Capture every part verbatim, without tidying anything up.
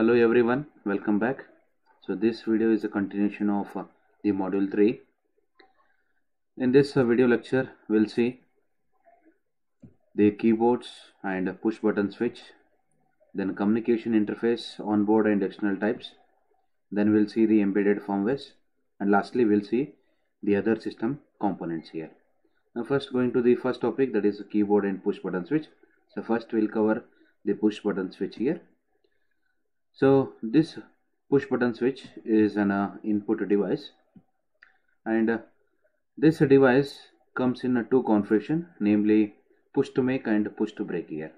Hello everyone, welcome back. So this video is a continuation of uh, the module three. In this uh, video lecture we'll see the keyboards and push button switch, then communication interface, onboard and external types, then we'll see the embedded firmwares, and lastly we'll see the other system components here. Now first going to the first topic, that is the keyboard and push button switch. So first we'll cover the push button switch here. So this push button switch is an uh, input device, and uh, this device comes in a two configuration, namely push to make and push to break here.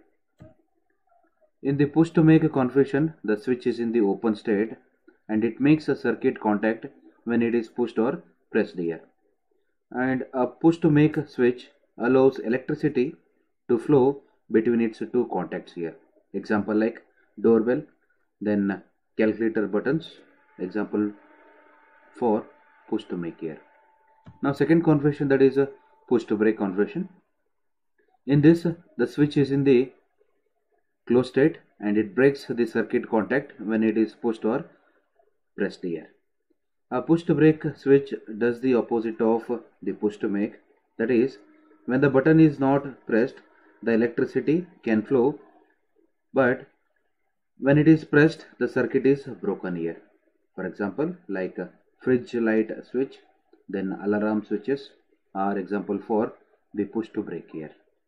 In the push to make configuration, the switch is in the open state and it makes a circuit contact when it is pushed or pressed here. And a push to make switch allows electricity to flow between its two contacts here. Example like doorbell, then calculator buttons, example for push to make here. Now second configuration, that is a push to break configuration. In this the switch is in the closed state and it breaks the circuit contact when it is pushed or pressed here. A push to break switch does the opposite of the push to make, that is, when the button is not pressed the electricity can flow, but when it is pressed the circuit is broken here. For example like a fridge light switch, then alarm switches are example for the push to break here.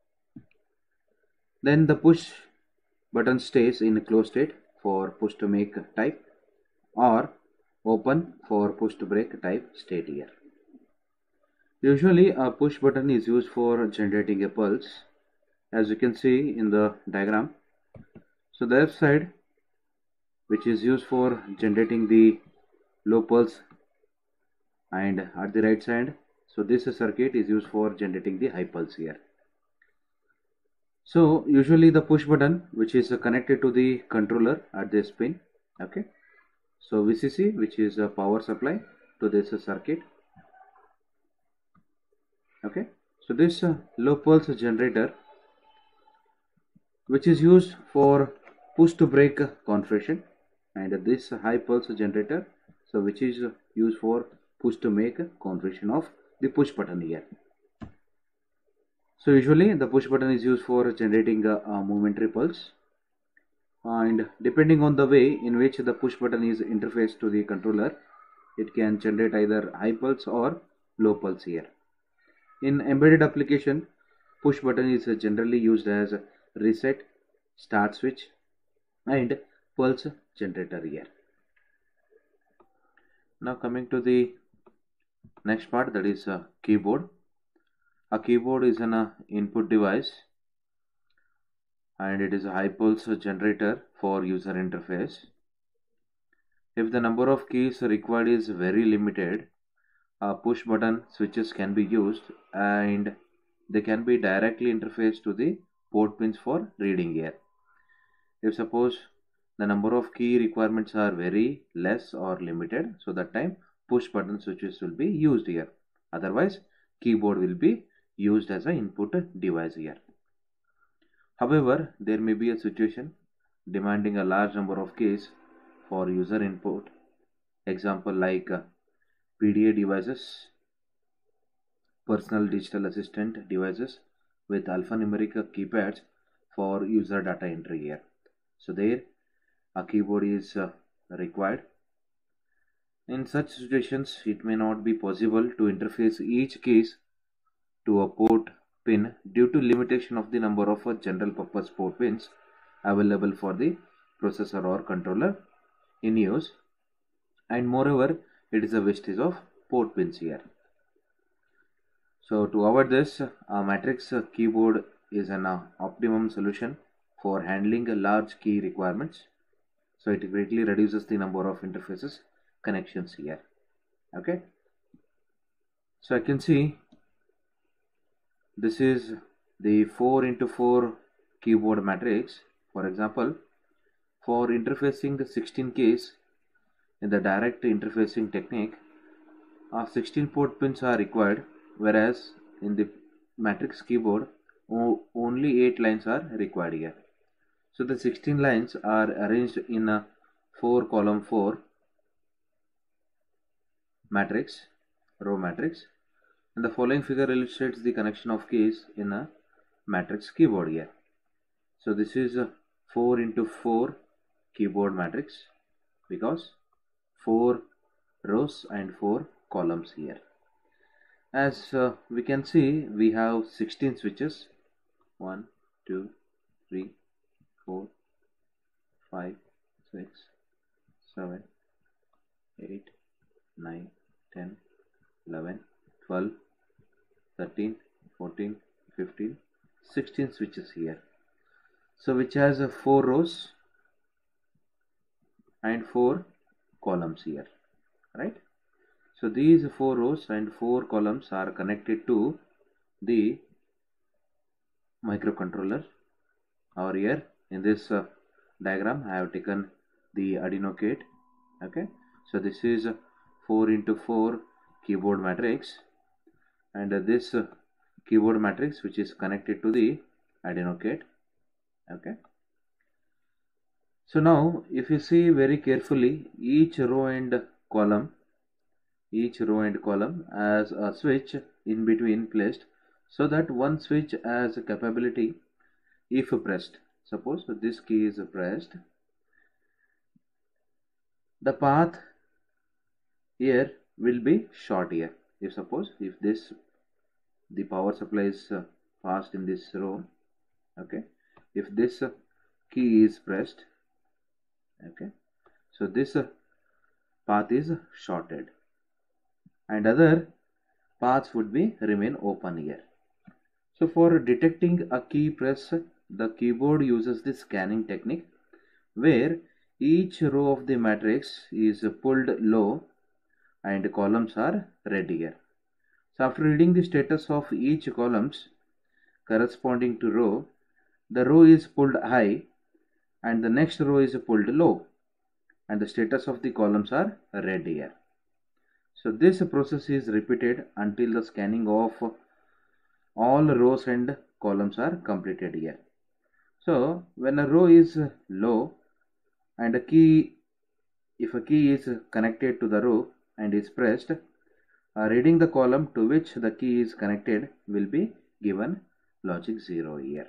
Then the push button stays in closed state for push to make type or open for push to break type state here. Usually a push button is used for generating a pulse, as you can see in the diagram. So the left side, which is used for generating the low pulse, and at the right side, so this circuit is used for generating the high pulse here. So usually the push button, which is connected to the controller at this pin, okay. So V C C, which is a power supply to this circuit, okay. So this uh, low pulse generator, which is used for push to break configuration, and this high pulse generator, so which is used for push to make configuration of the push button here. So usually the push button is used for generating a, a momentary pulse, and depending on the way in which the push button is interfaced to the controller, it can generate either high pulse or low pulse here. In embedded application, push button is generally used as reset, start switch and pulse generator here. Now coming to the next part, that is a keyboard. A keyboard is an uh, input device and it is a high pulse generator for user interface. If the number of keys required is very limited, uh, push button switches can be used and they can be directly interfaced to the port pins for reading here. If suppose the number of key requirements are very less or limited, so that time push button switches will be used here. Otherwise keyboard will be used as an input device here. However, there may be a situation demanding a large number of keys for user input, example like uh, P D A devices, personal digital assistant devices with alphanumeric keypads for user data entry here. So there a keyboard is uh, required. In such situations it may not be possible to interface each keys to a port pin due to limitation of the number of uh, general purpose port pins available for the processor or controller in use, and moreover it is a wastage of port pins here. So to avoid this, a matrix keyboard is an uh, optimum solution for handling large key requirements. So it greatly reduces the number of interfaces connections here, okay. So I can see this is the four into four keyboard matrix. For example, for interfacing the sixteen keys in the direct interfacing technique, uh, sixteen port pins are required, whereas in the matrix keyboard only eight lines are required here. So the sixteen lines are arranged in uh, four column four matrix, row matrix, and the following figure illustrates the connection of keys in a matrix keyboard here. So this is a four into four keyboard matrix because four rows and four columns here. As uh, we can see, we have sixteen switches. one, two, three, four, five, six, seven, eight, nine, ten, eleven, twelve, thirteen, fourteen, fifteen, sixteen switches here. So which has uh, four rows and four columns here, right? So these four rows and four columns are connected to the microcontroller. Or here in this uh, diagram I have taken the Arduino kit. Okay, so this is four into four keyboard matrix, and uh, this uh, keyboard matrix which is connected to the Arduino kit. Okay, so now if you see very carefully, each row and column each row and column has a switch in between placed, so that one switch has a capability, if pressed, suppose this key is pressed, the path here will be short here. If suppose if this the power supply is uh, fast in this row, okay, if this uh, key is pressed, okay, so this uh, path is shorted and other paths would be remain open here. So for detecting a key press, the keyboard uses the scanning technique where each row of the matrix is pulled low and columns are red here. So after reading the status of each columns corresponding to row, the row is pulled high and the next row is pulled low and the status of the columns are red here. So this process is repeated until the scanning of all rows and columns are completed here. So when a row is low and a key, if a key is connected to the row and is pressed, uh, reading the column to which the key is connected will be given logic zero here.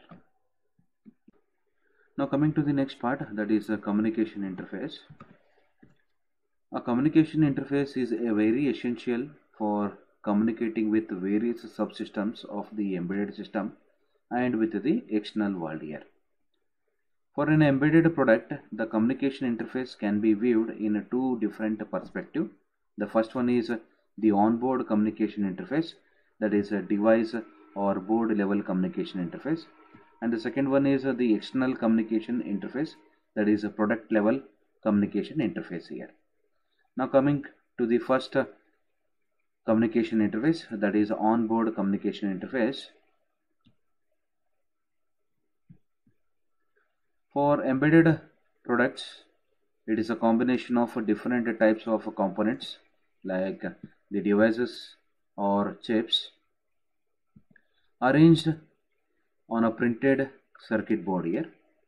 Now coming to the next part, that is a communication interface. A communication interface is a very essential for communicating with various subsystems of the embedded system and with the external world here. For an embedded product, the communication interface can be viewed in two different perspectives. The first one is the onboard communication interface, that is a device or board level communication interface, and the second one is the external communication interface, that is a product level communication interface here. Now coming to the first uh, communication interface, that is onboard communication interface. For embedded products, it is a combination of different types of components like the devices or chips arranged on a printed circuit board here.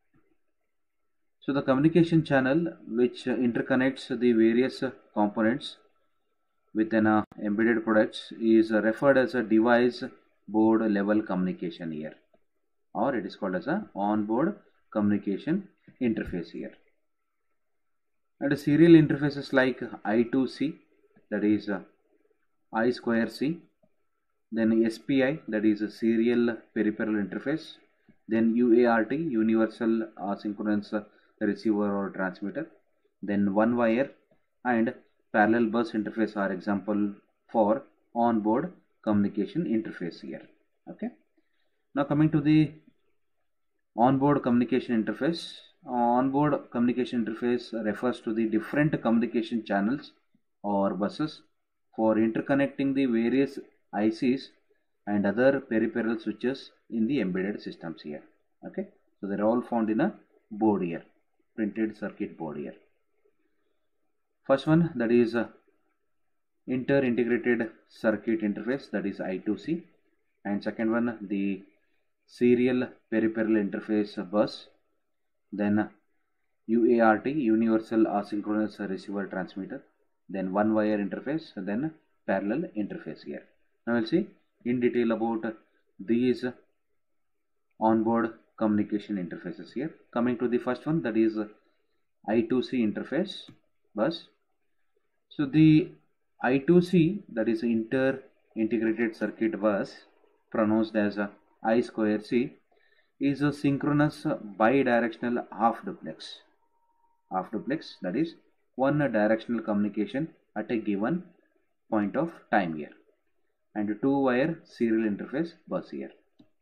So the communication channel which interconnects the various components within a embedded products is referred as a device board level communication here, or it is called as a onboard communication interface here. And serial interfaces like I two C, that is I square C, then S P I, that is a serial peripheral interface, then U A R T, universal asynchronous receiver or transmitter, then one wire and parallel bus interface are example for onboard communication interface here. Okay, now coming to the onboard communication interface. Onboard communication interface refers to the different communication channels or buses for interconnecting the various I Cs and other peripheral switches in the embedded systems here. Okay, so they are all found in a board here, printed circuit board here. First one, that is uh, inter-integrated circuit interface, that is I two C, and second one, the serial peripheral interface bus, then U A R T, Universal Asynchronous Receiver Transmitter, then one wire interface, then parallel interface here. Now we'll see in detail about these onboard communication interfaces here. Coming to the first one, that is I two C interface bus. So the I two C, that is inter integrated circuit bus, pronounced as a I square C, is a synchronous bidirectional half duplex. Half duplex, that is one directional communication at a given point of time here, and two wire serial interface bus here.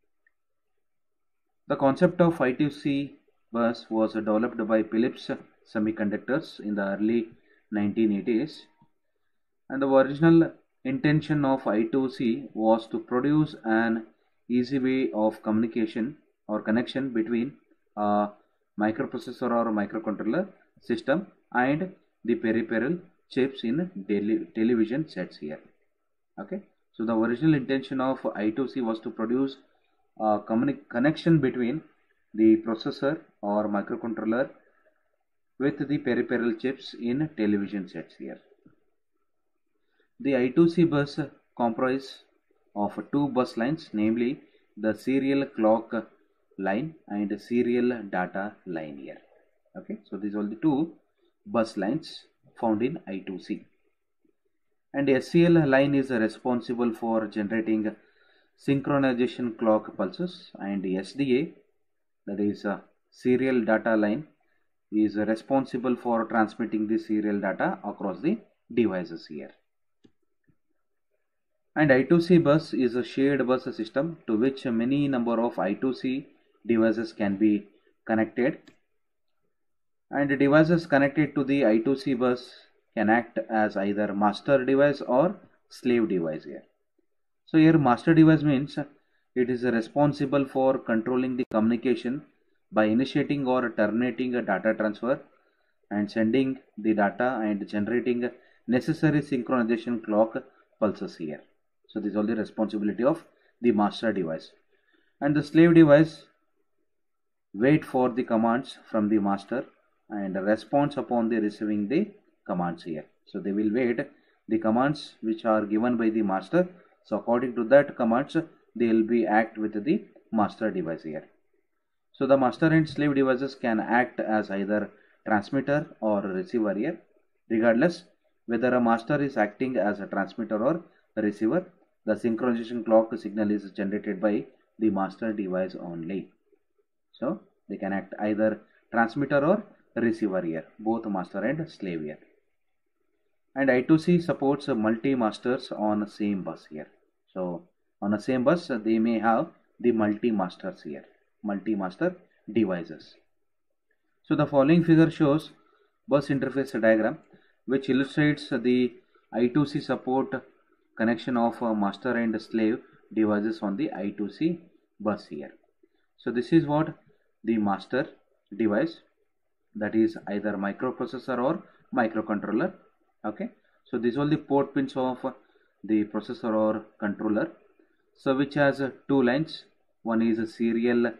The concept of I two C bus was developed by Philips Semiconductors in the early nineteen eighties, and the original intention of I two C was to produce an easy way of communication or connection between a microprocessor or microcontroller system and the peripheral chips in television sets here. Okay, so the original intention of I two C was to produce a connection between the processor or microcontroller with the peripheral chips in television sets here. The I two C bus comprises of two bus lines, namely the serial clock line and serial data line here. Okay, so these are the two bus lines found in I two C. And S C L line is responsible for generating synchronization clock pulses, and S D A, that is a serial data line, is responsible for transmitting the serial data across the devices here. And I two C bus is a shared bus system to which many number of I two C devices can be connected, and devices connected to the I two C bus can act as either master device or slave device here. So here master device means it is responsible for controlling the communication by initiating or terminating a data transfer and sending the data and generating necessary synchronization clock pulses here. So this is all the responsibility of the master device. And the slave device wait for the commands from the master and responds upon the receiving the commands here. So they will wait the commands which are given by the master. So according to that commands, they will be act with the master device here. So the master and slave devices can act as either transmitter or receiver here. Regardless whether a master is acting as a transmitter or a receiver, the synchronization clock signal is generated by the master device only. So they can act either transmitter or receiver here, both master and slave here. And I two C supports multi-masters on the same bus here. So on the same bus they may have the multi-masters here, multi-master devices. So the following figure shows bus interface diagram which illustrates the I two C support connection of master and slave devices on the I two C bus here. So this is what the master device, that is either microprocessor or microcontroller. Okay, so these are the port pins of the processor or controller, so which has two lines. One is a serial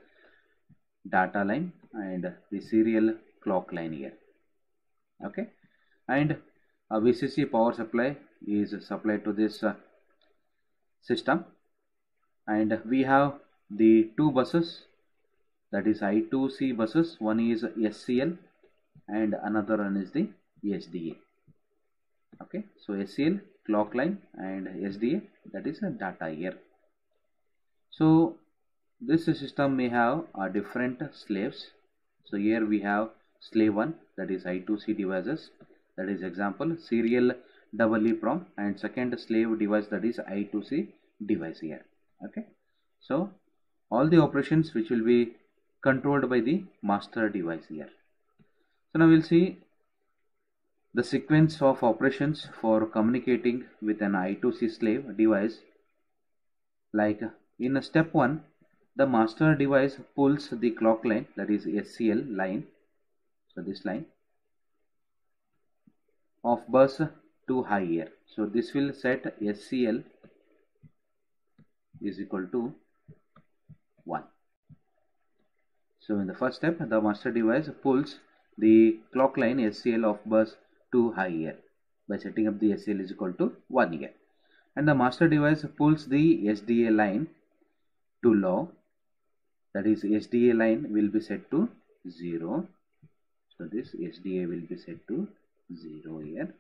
data line and the serial clock line here. Okay, and a V C C power supply is supplied to this uh, system, and we have the two buses, that is I two C buses. One is S C L and another one is the S D A. Okay, so S C L clock line and S D A, that is a data here. So this system may have uh, different slaves. So here we have slave one, that is I two C devices, that is example serial double EEPROM, and second slave device, that is I two C device here. Okay, so all the operations which will be controlled by the master device here. So now we'll see the sequence of operations for communicating with an I two C slave device. Like in step one, the master device pulls the clock line, that is S C L line, so this line of bus to high here. So this will set S C L is equal to one. So in the first step, the master device pulls the clock line S C L of bus two high here by setting up the S C L is equal to one here. And the master device pulls the S D A line to low, that is S D A line will be set to zero. So this S D A will be set to zero here.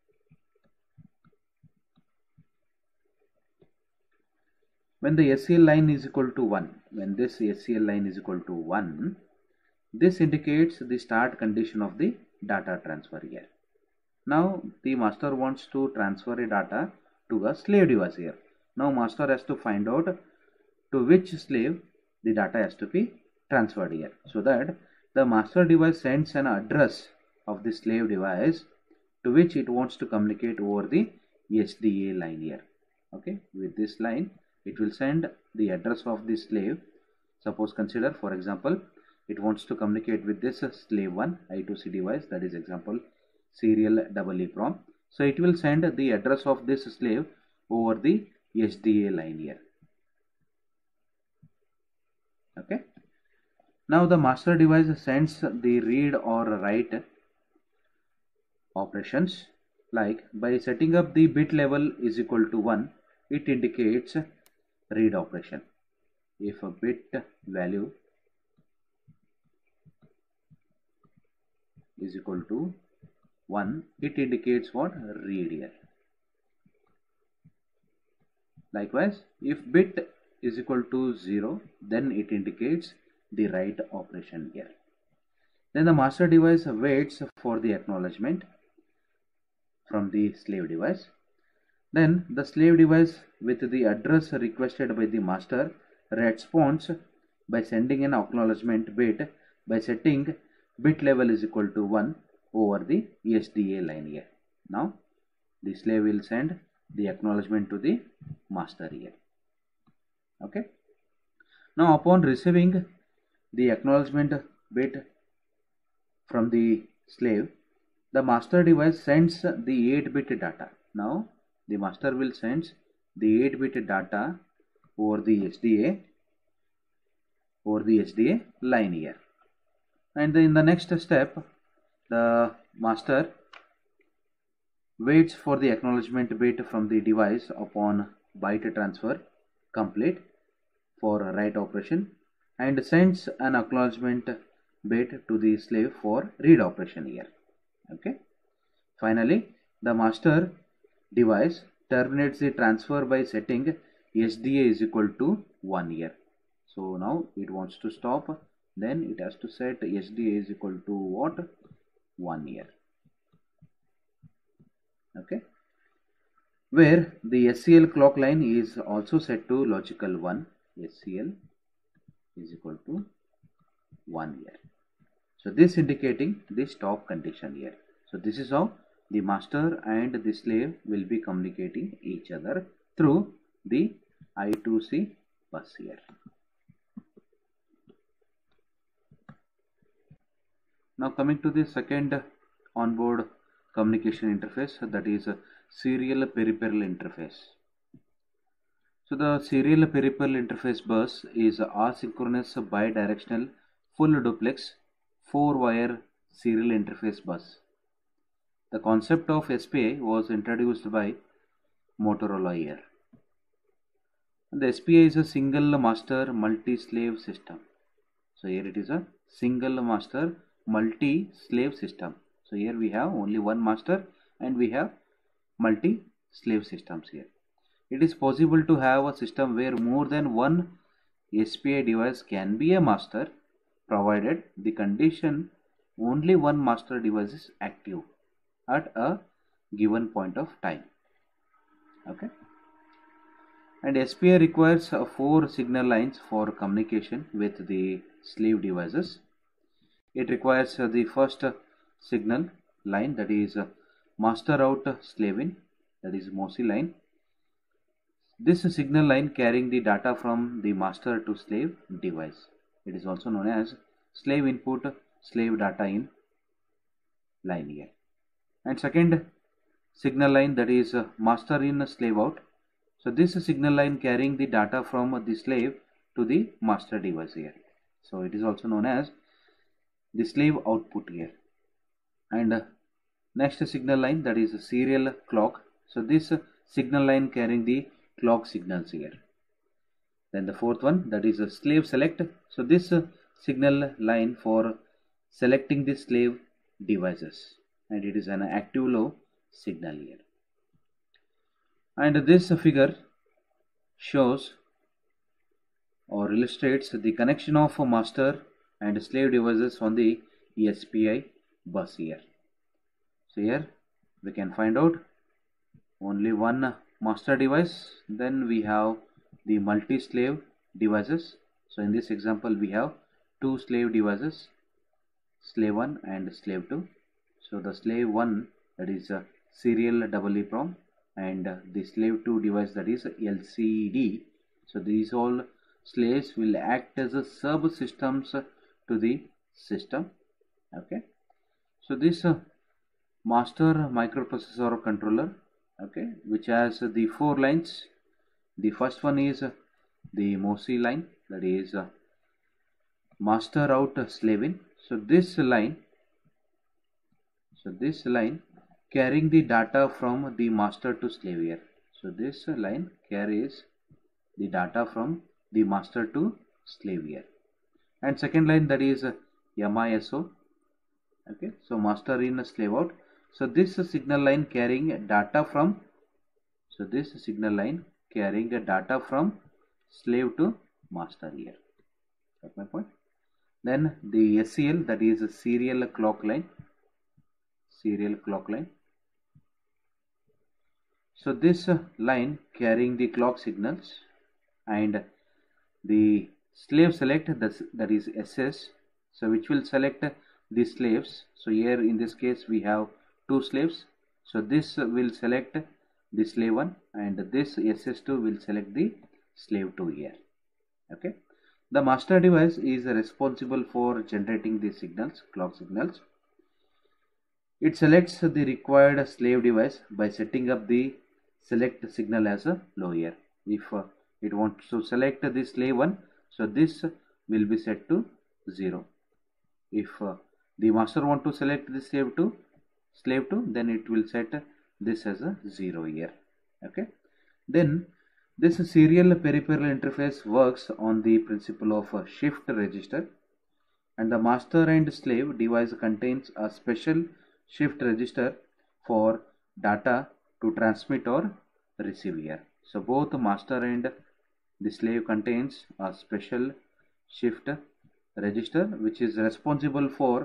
When the S C L line is equal to one, when this S C L line is equal to one, this indicates the start condition of the data transfer here. Now the master wants to transfer a data to a slave device here. Now master has to find out to which slave the data has to be transferred here. So that the master device sends an address of the slave device to which it wants to communicate over the S D A line here. Okay, with this line it will send the address of the slave. Suppose consider, for example, it wants to communicate with this slave one I two C device, that is example serial double EEPROM. So it will send the address of this slave over the S D A line here. Okay. Now the master device sends the read or write operations, like by setting up the bit level is equal to one, it indicates read operation. If a bit value is equal to one, it indicates what? Read here. Likewise, if bit is equal to zero, then it indicates the write operation here. Then the master device waits for the acknowledgement from the slave device. Then the slave device with the address requested by the master responds by sending an acknowledgement bit by setting bit level is equal to one over the S D A line here. Now the slave will send the acknowledgement to the master here. Okay. Now upon receiving the acknowledgement bit from the slave, the master device sends the eight bit data. Now the master will send the eight bit data over the S D A over the S D A line here. And in the next step, the master waits for the acknowledgement bit from the device upon byte transfer complete for write operation and sends an acknowledgement bit to the slave for read operation here. Okay. Finally, the master device terminates the transfer by setting S D A is equal to one here. So now it wants to stop, then it has to set S D A is equal to what? one here. Okay. Where the S C L clock line is also set to logical one. S C L is equal to one here. So this indicating the stop condition here. So this is how the master and the slave will be communicating each other through the I two C bus here. Now coming to the second onboard communication interface, that is a serial peripheral interface. So the serial peripheral interface bus is a asynchronous bidirectional full duplex four wire serial interface bus. The concept of S P A was introduced by Motorola here. And the S P A is a single master multi-slave system. So here it is a single master multi-slave system. So here we have only one master and we have multi-slave systems here. It is possible to have a system where more than one S P A device can be a master, provided the condition only one master device is active at a given point of time. Okay. And S P A requires uh, four signal lines for communication with the slave devices. It requires uh, the first uh, signal line, that is uh, master out uh, slave in, that is M O S I line. This signal line carrying the data from the master to slave device. It is also known as slave input slave data in line here. And second signal line, that is uh, master in slave out. So this signal line carrying the data from the slave to the master device here. So it is also known as the slave output here. And uh, next signal line, that is a serial clock. So this uh, signal line carrying the clock signals here. Then the fourth one, that is a slave select. So this uh, signal line for selecting the slave devices, and it is an active low signal here. And this figure shows or illustrates the connection of a master and slave devices on the E S P I bus here. So here we can find out only one master device, then we have the multi-slave devices. So in this example we have two slave devices, slave one and slave two. So the slave one, that is a serial double EEPROM, and the slave two device, that is L C D. So these all slaves will act as a subsystems to the system. Okay, so this uh, master microprocessor controller, okay, which has the four lines. The first one is uh, the M O S I line, that is uh, master out slave in. So this line, so this line carrying the data from the master to slave here. So this line carries the data from the master to slave here. And second line, that is uh, M I S O. Okay, so master in, slave out. So this signal line carrying data from, so this signal line carrying the data from slave to master here. Got my point? Then the S C L, that is a serial clock line, serial clock line. So this line carrying the clock signals, and the slave select, that is S S, so which will select the slaves. So here in this case we have two slaves, so this will select the slave one, and this S S two will select the slave two here. Okay, the master device is responsible for generating the signals, clock signals. It selects the required slave device by setting up the select signal as a low here. If uh, it wants to select the slave one, so this will be set to zero. If uh, the master want to select the slave two, slave two, then it will set this as a zero here. Okay, then this serial peripheral interface works on the principle of a shift register, and the master and slave device contains a special shift register for data to transmit or receive here. So both master and the slave contains a special shift register which is responsible for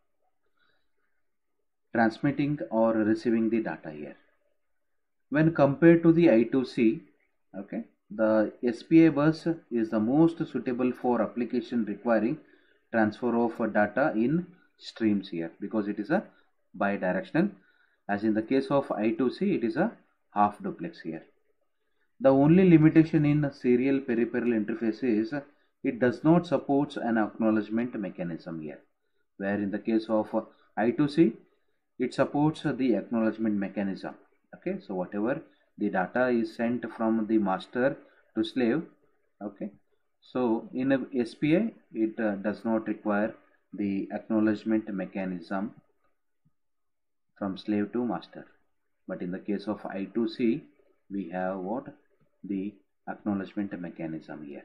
transmitting or receiving the data here. When compared to the I two C, okay, the S P I bus is the most suitable for application requiring transfer of data in streams here, because it is a bidirectional, as in the case of I two C it is a half duplex here. The only limitation in serial peripheral interface is it does not support an acknowledgement mechanism here, where in the case of I two C it supports the acknowledgement mechanism. Okay, so whatever the data is sent from the master to slave, okay, so in a S P I it uh, does not require the acknowledgement mechanism from slave to master, but in the case of I two C we have what, the acknowledgement mechanism here.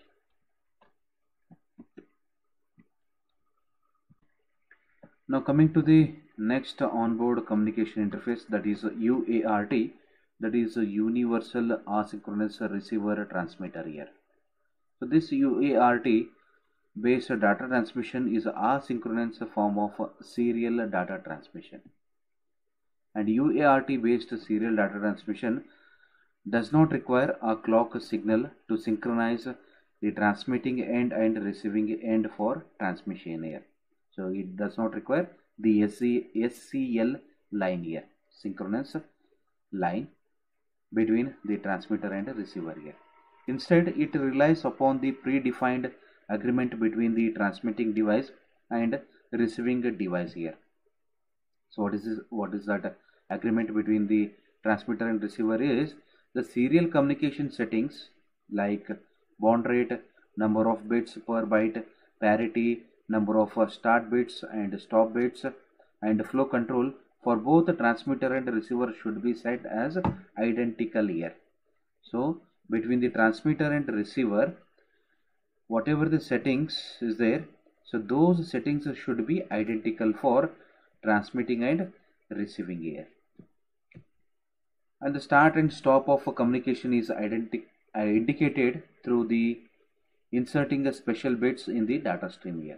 Now coming to the next onboard communication interface, that is U A R T, that is a universal asynchronous receiver transmitter here. So this U A R T based data transmission is an asynchronous form of serial data transmission, and U A R T based serial data transmission does not require a clock signal to synchronize the transmitting end and receiving end for transmission here. So it does not require the S C L line here, synchronous line between the transmitter and receiver here. Instead, it relies upon the predefined agreement between the transmitting device and receiving device here. So what is this, what is that agreement between the transmitter and receiver is the serial communication settings like baud rate, number of bits per byte, parity, number of uh, start bits and stop bits, and flow control for both the transmitter and receiver should be set as identical here. So between the transmitter and receiver, whatever the settings is there, so those settings should be identical for transmitting and receiving here. And the start and stop of a communication is identi- uh, indicated through the inserting a special bits in the data stream here.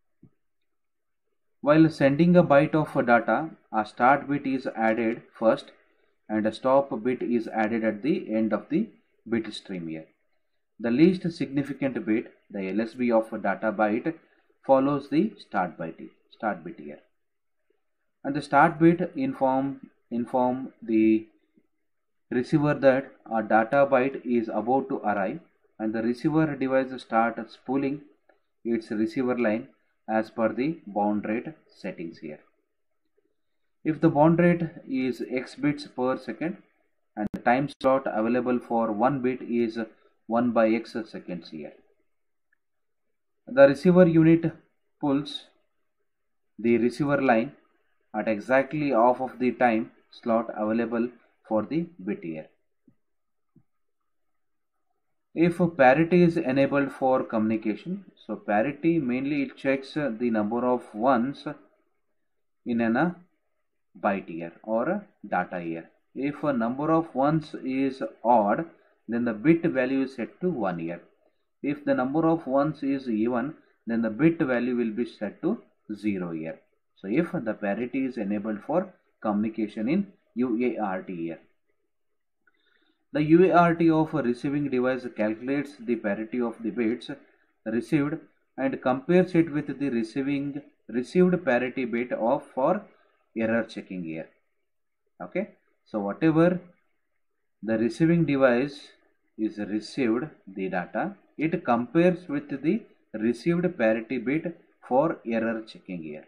While sending a byte of data, a start bit is added first and a stop bit is added at the end of the bit stream here. The least significant bit, the L S B of a data byte, follows the start byte, start bit here. And the start bit inform inform the receiver that a data byte is about to arrive, and the receiver device start spooling its receiver line as per the baud rate settings here. If the baud rate is x bits per second and the time slot available for one bit is one by x seconds here, the receiver unit pulls the receiver line at exactly half of the time slot available for the bit here. If parity is enabled for communication, so parity mainly it checks the number of ones in a byte here or a data here. If a number of ones is odd, then the bit value is set to one here. If the number of ones is even, then the bit value will be set to zero here. So if the parity is enabled for communication in U A R T here. The U A R T of a receiving device calculates the parity of the bits received and compares it with the receiving received parity bit of for error checking here. Okay, so whatever the receiving device is received the data, it compares with the received parity bit for error checking here.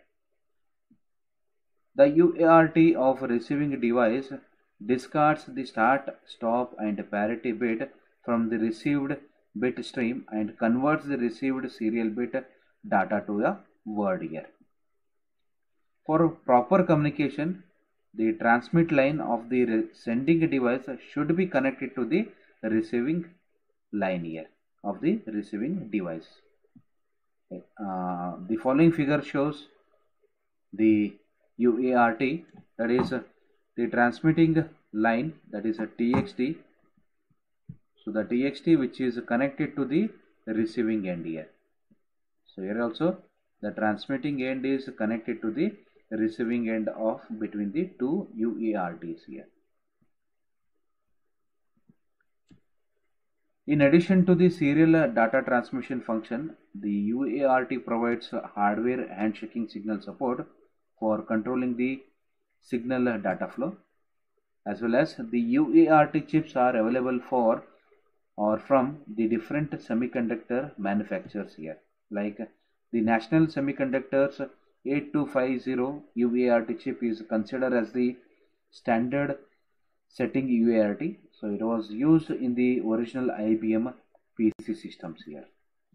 The U A R T of receiving device discards the start, stop and parity bit from the received bit stream and converts the received serial bit data to a word here. For proper communication, the transmit line of the sending device should be connected to the receiving line here of the receiving device. Uh, the following figure shows the U A R T, that is uh, the transmitting line, that is a T X T. So the T X T which is connected to the receiving end here. So here also the transmitting end is connected to the receiving end of between the two U A R Ts here. In addition to the serial data transmission function, the U A R T provides hardware handshaking signal support for controlling the signal data flow, as well as the U A R T chips are available for or from the different semiconductor manufacturers here, like the National Semiconductors eight two five zero U A R T chip is considered as the standard setting U A R T. So it was used in the original I B M P C systems here.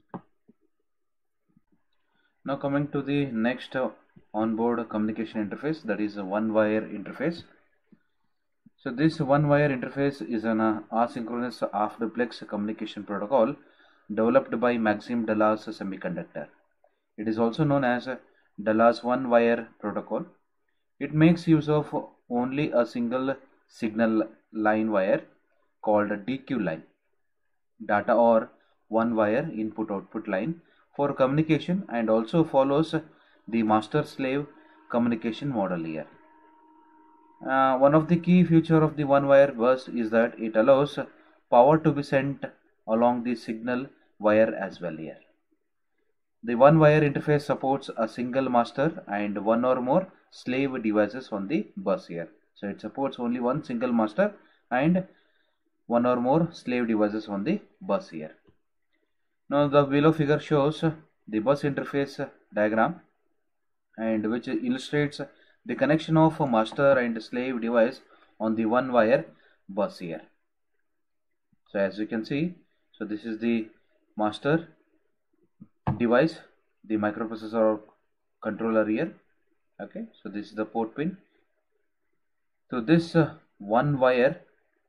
Now coming to the next uh, onboard communication interface, that is a one wire interface. So this one wire interface is an uh, asynchronous half duplex communication protocol developed by Maxim Dallas Semiconductor. It is also known as a Dallas one wire protocol. It makes use of only a single signal line wire called D Q line, data or one wire input output line, for communication, and also follows the master slave communication model here. Uh, one of the key features of the one wire bus is that it allows power to be sent along the signal wire as well here. The one wire interface supports a single master and one or more slave devices on the bus here. So it supports only one single master and one or more slave devices on the bus here. Now the below figure shows the bus interface diagram, and which illustrates the connection of a master and slave device on the one wire bus here. So as you can see, so this is the master device, the microprocessor controller here, Okay, so this is the port pin. So this uh, one wire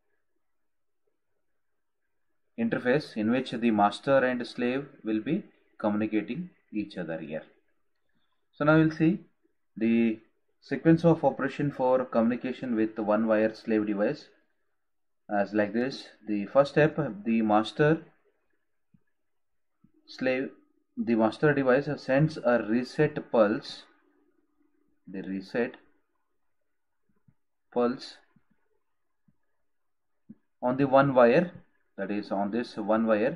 interface in which the master and slave will be communicating each other here. So now we'll see the sequence of operation for communication with one wire slave device as like this. The first step, the master slave the master device sends a reset pulse, the reset pulse on the one wire, that is on this one wire,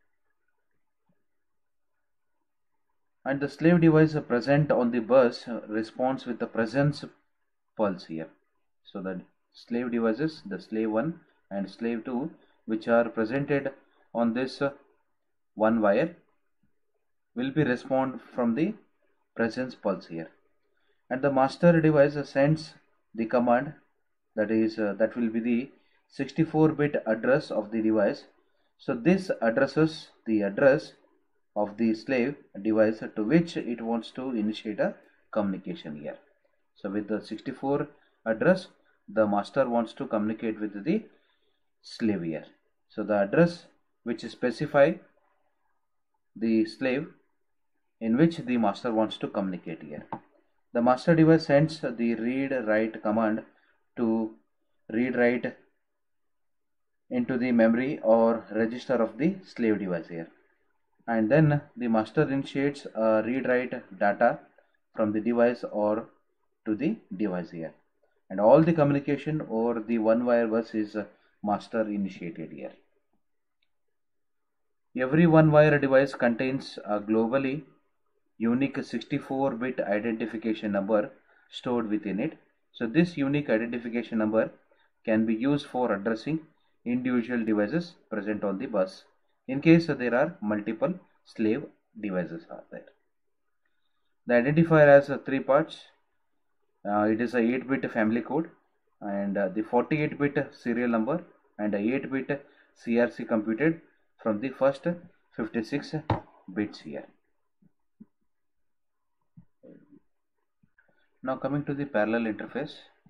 and the slave device present on the bus responds with the presence pulse here. So the slave devices, the slave one and slave two, which are presented on this one wire, will be respond from the presence pulse here, and the master device sends the command, that is uh, that will be the sixty-four bit address of the device. So this addresses the address of the slave device to which it wants to initiate a communication here. So with the sixty-four address, the master wants to communicate with the slave here. So the address which specify the slave in which the master wants to communicate here. The master device sends the read write command to read write into the memory or register of the slave device here, and then the master initiates a read write data from the device or to the device here, and all the communication over the one wire bus is master initiated here. Every one wire device contains a globally unique sixty-four bit identification number stored within it. So this unique identification number can be used for addressing individual devices present on the bus in case there are multiple slave devices are there. The identifier has uh, three parts. Uh, it is a eight bit family code, and uh, the forty-eight bit serial number, and a eight bit C R C computed from the first fifty-six bits here. Now coming to the parallel interface.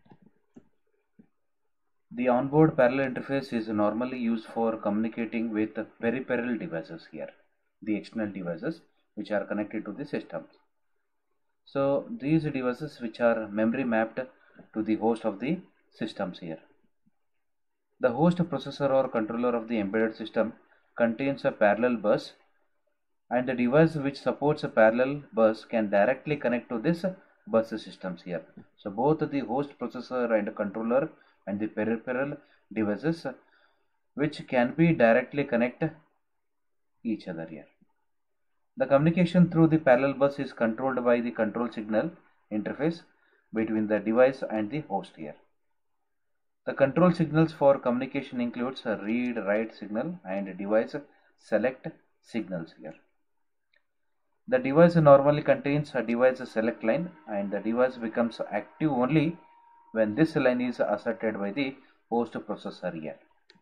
The onboard parallel interface is normally used for communicating with peripheral devices here, the external devices which are connected to the system. So these devices which are memory mapped to the host of the systems here. The host processor or controller of the embedded system contains a parallel bus, and the device which supports a parallel bus can directly connect to this bus systems here. So both the host processor and controller and the peripheral devices which can be directly connect each other here. The communication through the parallel bus is controlled by the control signal interface between the device and the host here. The control signals for communication includes a read write signal and device select signals here. The device normally contains a device select line, and the device becomes active only when this line is asserted by the host processor here.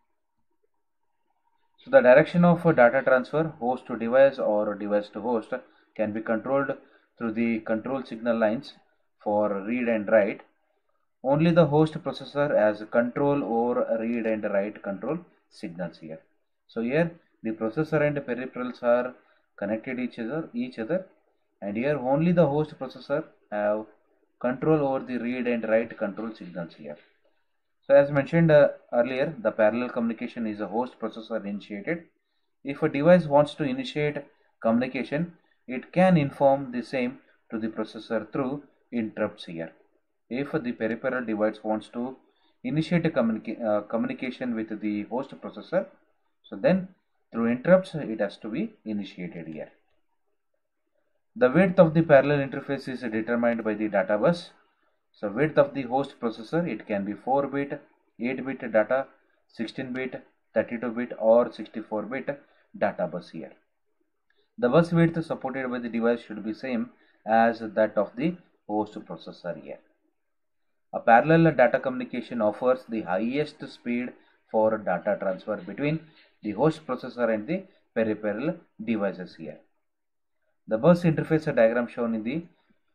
So the direction of data transfer, host to device or device to host, can be controlled through the control signal lines for read and write. Only the host processor has control over read and write control signals here. So here the processor and peripherals are connected each other each other and here only the host processor have control over the read and write control signals here. So as mentioned uh, earlier, the parallel communication is a host processor initiated. If a device wants to initiate communication, it can inform the same to the processor through interrupts here. If the peripheral device wants to initiate a communica uh, communication with the host processor, so then through interrupts it has to be initiated here. The width of the parallel interface is determined by the data bus. So width of the host processor, it can be four bit, eight bit data, sixteen bit, thirty-two bit or sixty-four bit data bus here. The bus width supported by the device should be same as that of the host processor here. A parallel data communication offers the highest speed for data transfer between the host processor and the peripheral devices here. The bus interface diagram shown in the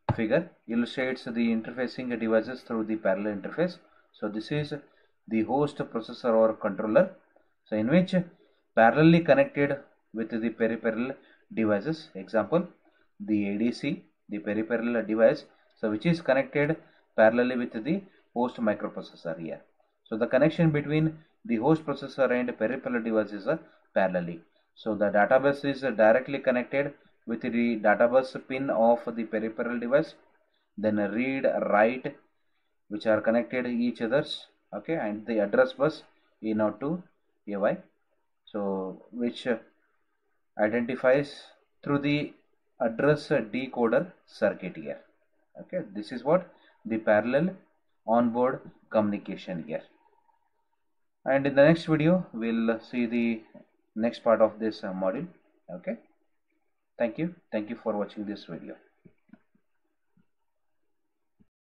figure illustrates the interfacing devices through the parallel interface. So this is the host processor or controller, so in which parallelly connected with the peripheral devices. Example, the A D C, the peripheral device, so which is connected parallelly with the host microprocessor here. So the connection between the host processor and peripheral device is a parallelly. So the databus is directly connected with the databus pin of the peripheral device, then read, write, which are connected each others, okay, and the address bus E zero two A Y, so which identifies through the address decoder circuit here. Okay, this is what the parallel onboard communication here. And in the next video we'll see the next part of this uh, module. Okay, thank you thank you for watching this video.